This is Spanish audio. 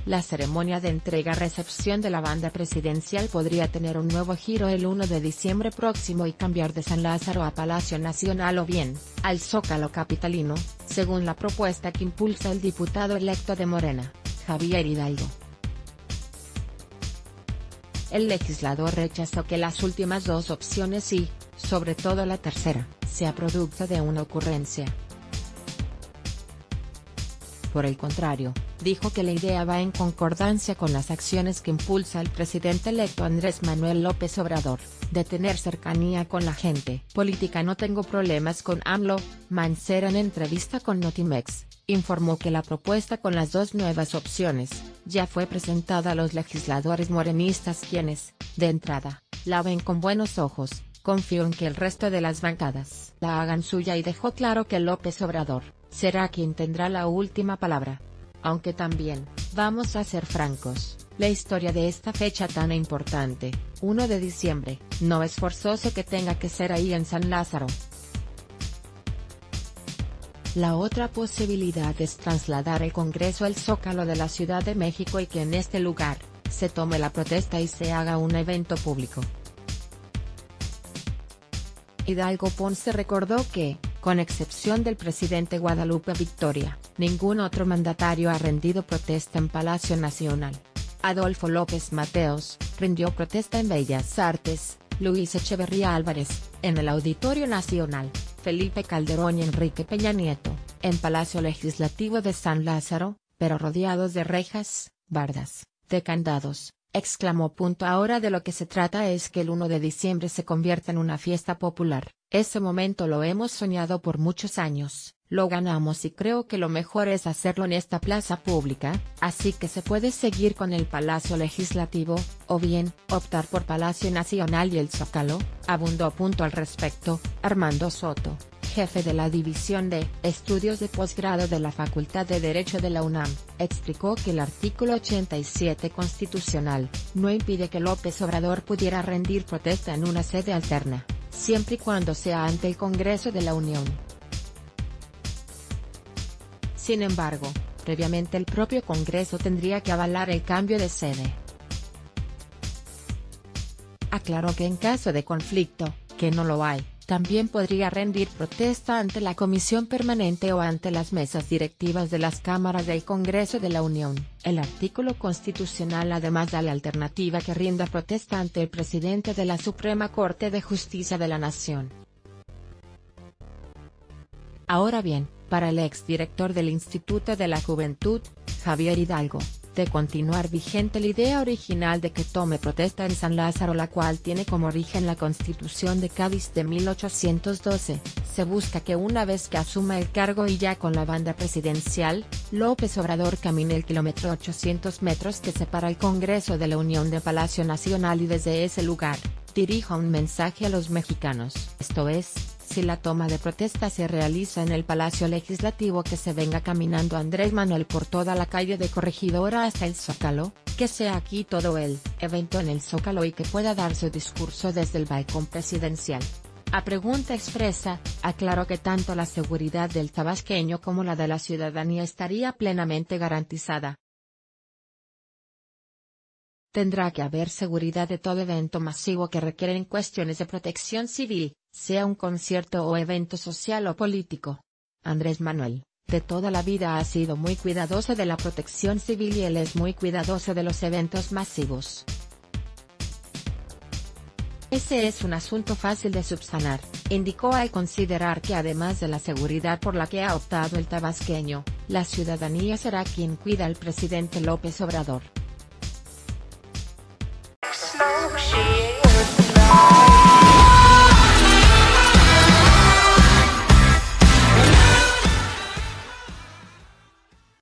La ceremonia de entrega-recepción de la banda presidencial podría tener un nuevo giro el 1 de diciembre próximo y cambiar de San Lázaro a Palacio Nacional o bien, al Zócalo capitalino, según la propuesta que impulsa el diputado electo de Morena, Javier Hidalgo. El legislador rechazó que las últimas dos opciones y, sobre todo la tercera, sea producto de una ocurrencia. Por el contrario, dijo que la idea va en concordancia con las acciones que impulsa el presidente electo Andrés Manuel López Obrador, de tener cercanía con la gente. Política. No tengo problemas con AMLO. Mancera, en entrevista con Notimex, informó que la propuesta con las dos nuevas opciones, ya fue presentada a los legisladores morenistas quienes, de entrada, la ven con buenos ojos. Confío en que el resto de las bancadas la hagan suya y dejó claro que López Obrador será quien tendrá la última palabra. Aunque también, vamos a ser francos, la historia de esta fecha tan importante, 1 de diciembre, no es forzoso que tenga que ser ahí en San Lázaro. La otra posibilidad es trasladar el Congreso al Zócalo de la Ciudad de México y que en este lugar, se tome la protesta y se haga un evento público. Hidalgo Ponce recordó que, con excepción del presidente Guadalupe Victoria, ningún otro mandatario ha rendido protesta en Palacio Nacional. Adolfo López Mateos, rindió protesta en Bellas Artes, Luis Echeverría Álvarez, en el Auditorio Nacional, Felipe Calderón y Enrique Peña Nieto, en Palacio Legislativo de San Lázaro, pero rodeados de rejas, bardas, de candados. Exclamó. Ahora de lo que se trata es que el 1 de diciembre se convierta en una fiesta popular. Ese momento lo hemos soñado por muchos años, lo ganamos y creo que lo mejor es hacerlo en esta plaza pública, así que se puede seguir con el Palacio Legislativo, o bien, optar por Palacio Nacional y el Zócalo, abundó. Al respecto, Armando Soto, jefe de la División de Estudios de Posgrado de la Facultad de Derecho de la UNAM, explicó que el artículo 87 constitucional no impide que López Obrador pudiera rendir protesta en una sede alterna, siempre y cuando sea ante el Congreso de la Unión. Sin embargo, previamente el propio Congreso tendría que avalar el cambio de sede. Aclaró que en caso de conflicto, que no lo hay, también podría rendir protesta ante la Comisión Permanente o ante las mesas directivas de las cámaras del Congreso de la Unión. El artículo constitucional además da la alternativa que rinda protesta ante el presidente de la Suprema Corte de Justicia de la Nación. Ahora bien, para el exdirector del Instituto de la Juventud, Javier Hidalgo, de continuar vigente la idea original de que tome protesta en San Lázaro, la cual tiene como origen la Constitución de Cádiz de 1812, se busca que una vez que asuma el cargo y ya con la banda presidencial, López Obrador camine el kilómetro 800 metros que separa el Congreso de la Unión de Palacio Nacional y desde ese lugar, dirija un mensaje a los mexicanos. Esto es, si la toma de protesta se realiza en el Palacio Legislativo, que se venga caminando Andrés Manuel por toda la calle de Corregidora hasta el Zócalo, que sea aquí todo el evento en el Zócalo y que pueda dar su discurso desde el balcón presidencial. A pregunta expresa, aclaró que tanto la seguridad del tabasqueño como la de la ciudadanía estaría plenamente garantizada. Tendrá que haber seguridad de todo evento masivo que requieren cuestiones de protección civil, sea un concierto o evento social o político. Andrés Manuel, de toda la vida ha sido muy cuidadoso de la protección civil y él es muy cuidadoso de los eventos masivos. Ese es un asunto fácil de subsanar, indicó al considerar que además de la seguridad por la que ha optado el tabasqueño, la ciudadanía será quien cuida al presidente López Obrador.